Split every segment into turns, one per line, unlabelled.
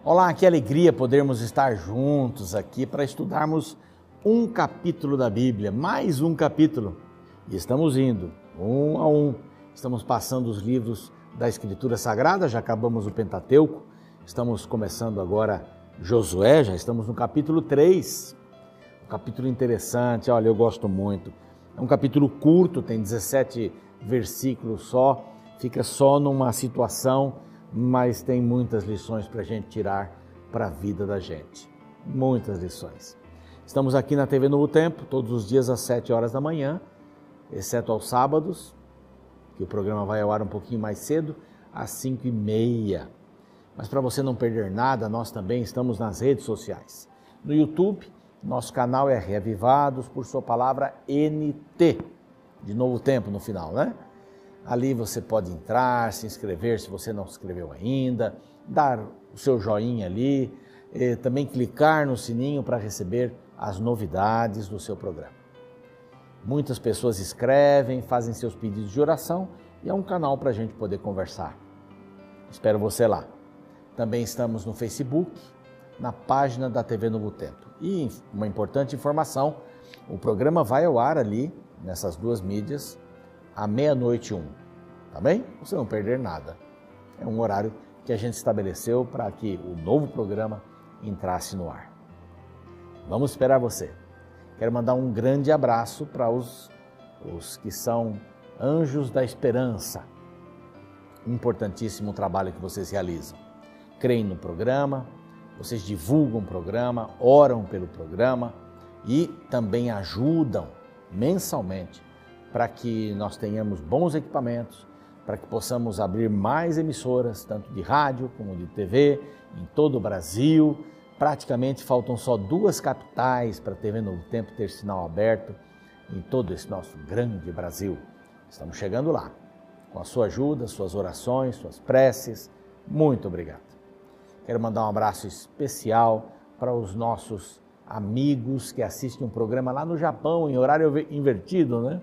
Olá, que alegria podermos estar juntos aqui para estudarmos um capítulo da Bíblia, mais um capítulo. E estamos indo, um a um, estamos passando os livros da Escritura Sagrada, já acabamos o Pentateuco, estamos começando agora Josué, já estamos no capítulo 3. Um capítulo interessante, olha, eu gosto muito. É um capítulo curto, tem 17 versículos só, fica só numa situação, mas tem muitas lições para a gente tirar para a vida da gente. Muitas lições. Estamos aqui na TV Novo Tempo, todos os dias às 7 horas da manhã, exceto aos sábados, que o programa vai ao ar um pouquinho mais cedo, às 5h30. Mas para você não perder nada, nós também estamos nas redes sociais. No YouTube, nosso canal é Reavivados, por sua palavra NT, de Novo Tempo no final, né? Ali você pode entrar, se inscrever se você não se inscreveu ainda, dar o seu joinha ali, também clicar no sininho para receber as novidades do seu programa. Muitas pessoas escrevem, fazem seus pedidos de oração e é um canal para a gente poder conversar. Espero você lá. Também estamos no Facebook, na página da TV Novo Tempo. E uma importante informação, o programa vai ao ar ali, nessas duas mídias, à 00h01, tá bem? Pra você não perder nada. É um horário que a gente estabeleceu para que o novo programa entrasse no ar. Vamos esperar você. Quero mandar um grande abraço para os que são anjos da esperança. Importantíssimo trabalho que vocês realizam. Creem no programa, vocês divulgam o programa, oram pelo programa e também ajudam mensalmente para que nós tenhamos bons equipamentos, para que possamos abrir mais emissoras, tanto de rádio como de TV, em todo o Brasil. Praticamente faltam só 2 capitais para a TV Novo Tempo ter sinal aberto em todo esse nosso grande Brasil. Estamos chegando lá. Com a sua ajuda, suas orações, suas preces, muito obrigado. Quero mandar um abraço especial para os nossos amigos que assistem um programa lá no Japão, em horário invertido, né?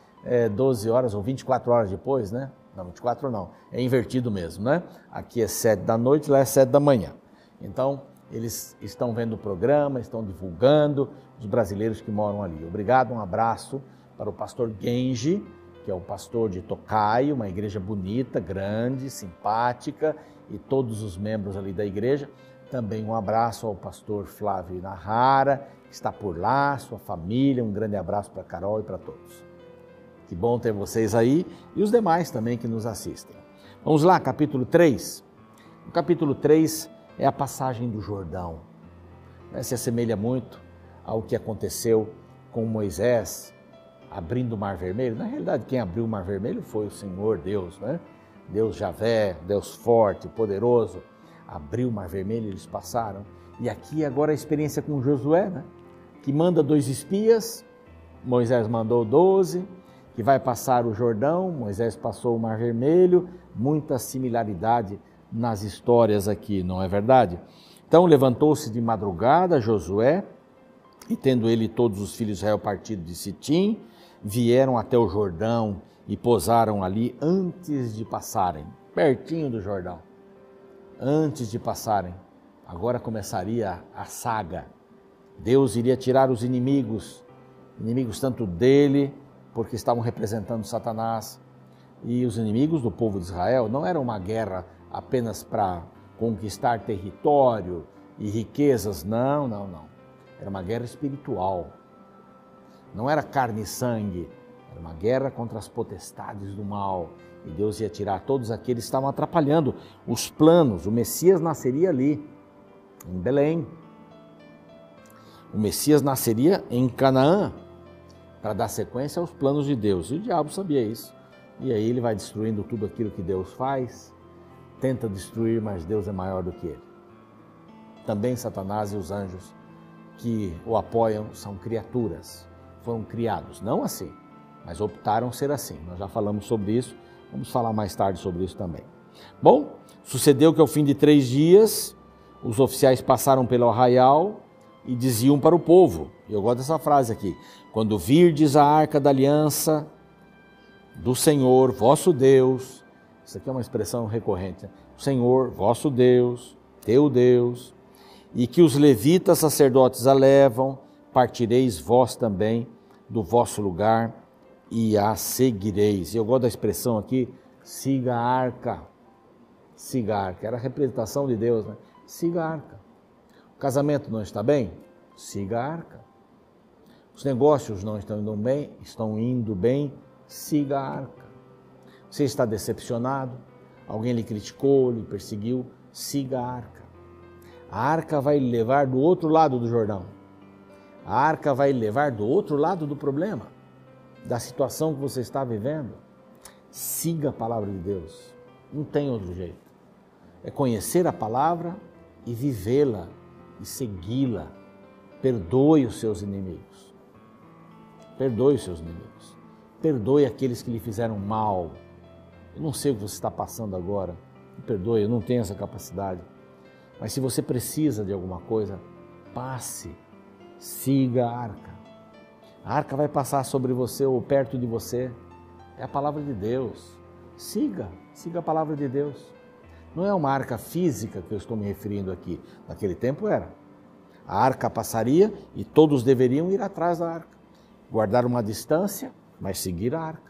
12 horas ou 24 horas depois, né? Não, 24 não, é invertido mesmo, né? Aqui é 7 da noite, lá é 7 da manhã. Então, eles estão vendo o programa, estão divulgando, os brasileiros que moram ali. Obrigado, um abraço para o pastor Genji, que é o pastor de Tokai, uma igreja bonita, grande, simpática, e todos os membros ali da igreja. Também um abraço ao pastor Flávio Nahara, que está por lá, sua família, um grande abraço para a Carol e para todos. Que bom ter vocês aí e os demais também que nos assistem. Vamos lá, capítulo 3. O capítulo 3 é a passagem do Jordão. Se assemelha muito ao que aconteceu com Moisés abrindo o Mar Vermelho. Na realidade, quem abriu o Mar Vermelho foi o Senhor Deus, né? Deus Javé, Deus forte, poderoso. Abriu o Mar Vermelho, eles passaram. E aqui agora a experiência com Josué, né? Que manda 2 espias, Moisés mandou 12, que vai passar o Jordão, Moisés passou o Mar Vermelho, muita similaridade nas histórias aqui, não é verdade? Então levantou-se de madrugada Josué, e tendo ele todos os filhos de Israel partido de Sitim, vieram até o Jordão e posaram ali antes de passarem, pertinho do Jordão. Antes de passarem, agora começaria a saga. Deus iria tirar os inimigos tanto dele, porque estavam representando Satanás, e os inimigos do povo de Israel. Não era uma guerra apenas para conquistar território e riquezas, não. Era uma guerra espiritual. Não era carne e sangue, era uma guerra contra as potestades do mal. E Deus ia tirar todos aqueles que estavam atrapalhando os planos. O Messias nasceria ali, em Belém. O Messias nasceria em Canaã, para dar sequência aos planos de Deus. E o diabo sabia isso. E aí ele vai destruindo tudo aquilo que Deus faz, tenta destruir, mas Deus é maior do que ele. Também Satanás e os anjos que o apoiam são criaturas, foram criados, não assim, mas optaram ser assim. Nós já falamos sobre isso, vamos falar mais tarde sobre isso também. Bom, sucedeu que ao fim de 3 dias, os oficiais passaram pelo arraial e diziam para o povo, eu gosto dessa frase aqui, quando virdes a arca da aliança do Senhor, vosso Deus, isso aqui é uma expressão recorrente, né? O Senhor, vosso Deus, teu Deus, e que os levitas sacerdotes a levam, partireis vós também do vosso lugar e a seguireis. Eu gosto da expressão aqui, siga a arca. Siga a arca, era a representação de Deus, né? Siga a arca. O casamento não está bem? Siga a arca. Os negócios não estão indo bem? Siga a arca. Você está decepcionado? Alguém lhe criticou, lhe perseguiu? Siga a arca. A arca vai lhe levar do outro lado do Jordão. A arca vai lhe levar do outro lado do problema, da situação que você está vivendo. Siga a palavra de Deus. Não tem outro jeito. É conhecer a palavra e vivê-la e segui-la. Perdoe os seus inimigos. Perdoe os seus inimigos. Perdoe aqueles que lhe fizeram mal. Eu não sei o que você está passando agora. Me perdoe, eu não tenho essa capacidade. Mas se você precisa de alguma coisa, passe. Siga a arca. A arca vai passar sobre você ou perto de você. É a palavra de Deus. Siga a palavra de Deus. Não é uma arca física que eu estou me referindo aqui. Naquele tempo era. A arca passaria e todos deveriam ir atrás da arca. Guardar uma distância, mas seguir a arca.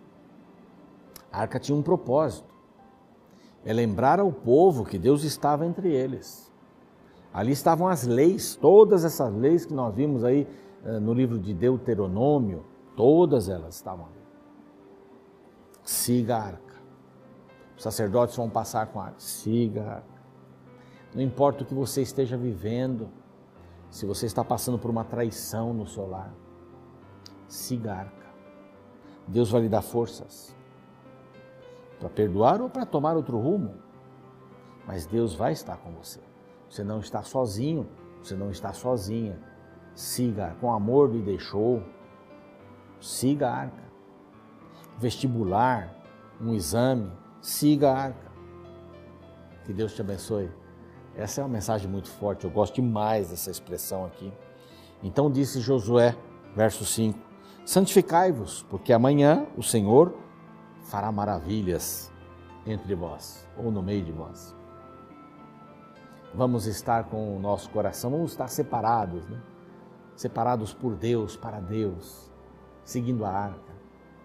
A arca tinha um propósito. É lembrar ao povo que Deus estava entre eles. Ali estavam as leis, todas essas leis que nós vimos aí no livro de Deuteronômio, todas elas estavam ali. Siga a arca. Os sacerdotes vão passar com a arca. Siga a arca. Não importa o que você esteja vivendo, se você está passando por uma traição no seu lar, siga a arca. Deus vai lhe dar forças para perdoar ou para tomar outro rumo, mas Deus vai estar com você. Você não está sozinho, você não está sozinha. Siga, com amor lhe deixou. Siga a arca. Vestibular, um exame, siga a arca. Que Deus te abençoe. Essa é uma mensagem muito forte, eu gosto demais dessa expressão aqui. Então disse Josué, verso 5, santificai-vos, porque amanhã o Senhor fará maravilhas entre vós, ou no meio de vós. Vamos estar com o nosso coração, vamos estar separados, né? Separados por Deus, para Deus, seguindo a arca.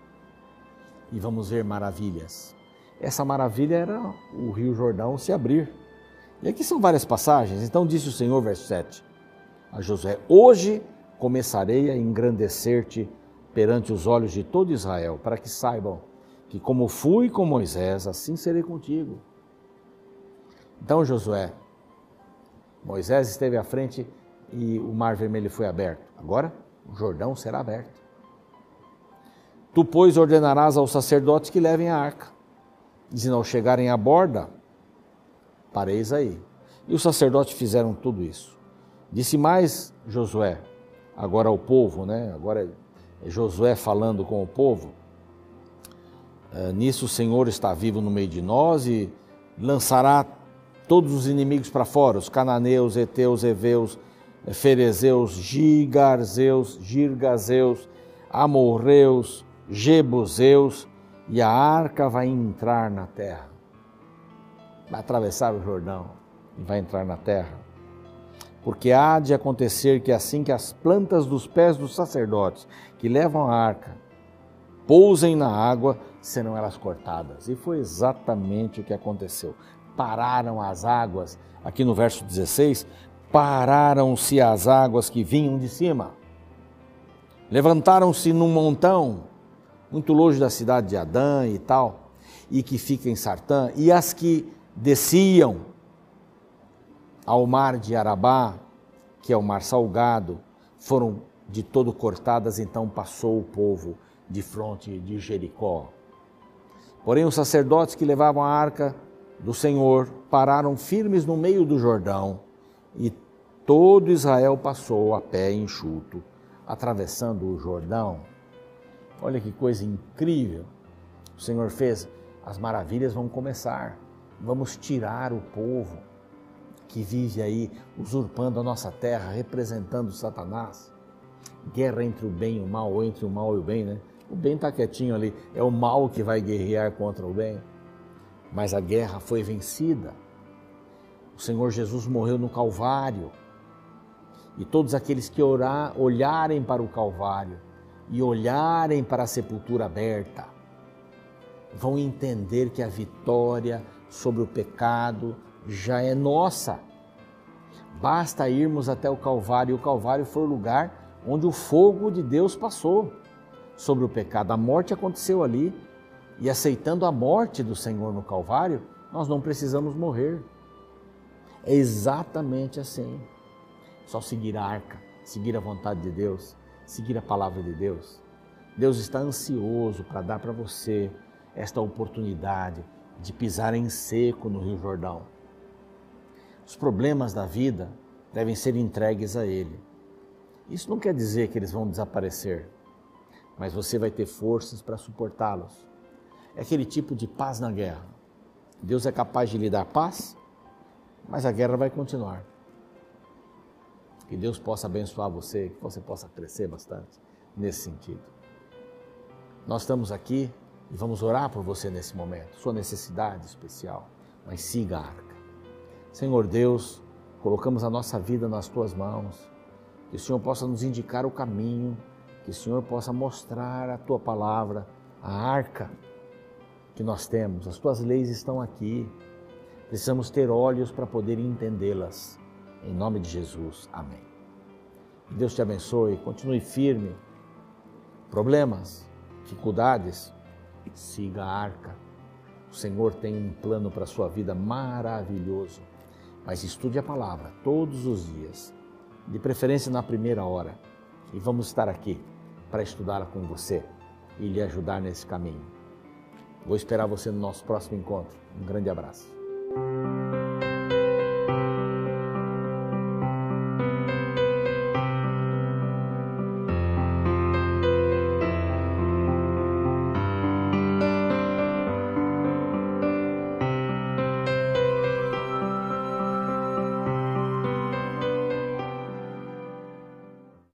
E vamos ver maravilhas. Essa maravilha era o Rio Jordão se abrir. E aqui são várias passagens. Então disse o Senhor, verso 7, a Josué, hoje começarei a engrandecer-te perante os olhos de todo Israel, para que saibam que como fui com Moisés, assim serei contigo. Então Josué, Moisés esteve à frente e o mar vermelho foi aberto. Agora o Jordão será aberto. Tu, pois, ordenarás aos sacerdotes que levem a arca, dizendo ao chegarem à borda, pareis aí. E os sacerdotes fizeram tudo isso. Disse mais Josué, agora ao povo, né? Agora é Josué falando com o povo. Nisso o Senhor está vivo no meio de nós e lançará todos os inimigos para fora, os cananeus, heteus, heveus, ferezeus, girgazeus, amorreus, jebuseus, e a arca vai entrar na terra. Vai atravessar o Jordão e vai entrar na terra. Porque há de acontecer que assim que as plantas dos pés dos sacerdotes que levam a arca pousem na água, serão elas cortadas. E foi exatamente o que aconteceu. Pararam as águas, aqui no verso 16, pararam-se as águas que vinham de cima. Levantaram-se num montão, muito longe da cidade de Adã e tal, e que fica em Sartã, e as que desciam ao mar de Arabá, que é o mar salgado, foram de todo cortadas, então passou o povo de fronte de Jericó. Porém os sacerdotes que levavam a arca do Senhor pararam firmes no meio do Jordão, e todo Israel passou a pé enxuto, atravessando o Jordão. Olha que coisa incrível o Senhor fez. As maravilhas vão começar. Vamos tirar o povo que vive aí usurpando a nossa terra, representando Satanás. Guerra entre o bem e o mal, ou entre o mal e o bem, né? O bem está quietinho ali, é o mal que vai guerrear contra o bem. Mas a guerra foi vencida. O Senhor Jesus morreu no Calvário. E todos aqueles que olharem para o Calvário e olharem para a sepultura aberta, vão entender que a vitória sobre o pecado já é nossa. Basta irmos até o Calvário, e o Calvário foi o lugar onde o fogo de Deus passou sobre o pecado. A morte aconteceu ali, e aceitando a morte do Senhor no Calvário, nós não precisamos morrer. É exatamente assim. Só seguir a arca, seguir a vontade de Deus, seguir a palavra de Deus. Deus está ansioso para dar para você esta oportunidade de pisar em seco no Rio Jordão. Os problemas da vida devem ser entregues a Ele. Isso não quer dizer que eles vão desaparecer, mas você vai ter forças para suportá-los. É aquele tipo de paz na guerra. Deus é capaz de lhe dar paz, mas a guerra vai continuar. Que Deus possa abençoar você, que você possa crescer bastante nesse sentido. Nós estamos aqui e vamos orar por você nesse momento, sua necessidade especial, mas siga a arca. Senhor Deus, colocamos a nossa vida nas Tuas mãos, que o Senhor possa nos indicar o caminho, que o Senhor possa mostrar a Tua palavra, a arca que nós temos, as Tuas leis estão aqui, precisamos ter olhos para poder entendê-las. Em nome de Jesus, amém. Deus te abençoe, continue firme. Problemas, dificuldades, siga a arca. O Senhor tem um plano para a sua vida maravilhoso. Mas estude a palavra todos os dias, de preferência na primeira hora. E vamos estar aqui para estudá-la com você e lhe ajudar nesse caminho. Vou esperar você no nosso próximo encontro. Um grande abraço.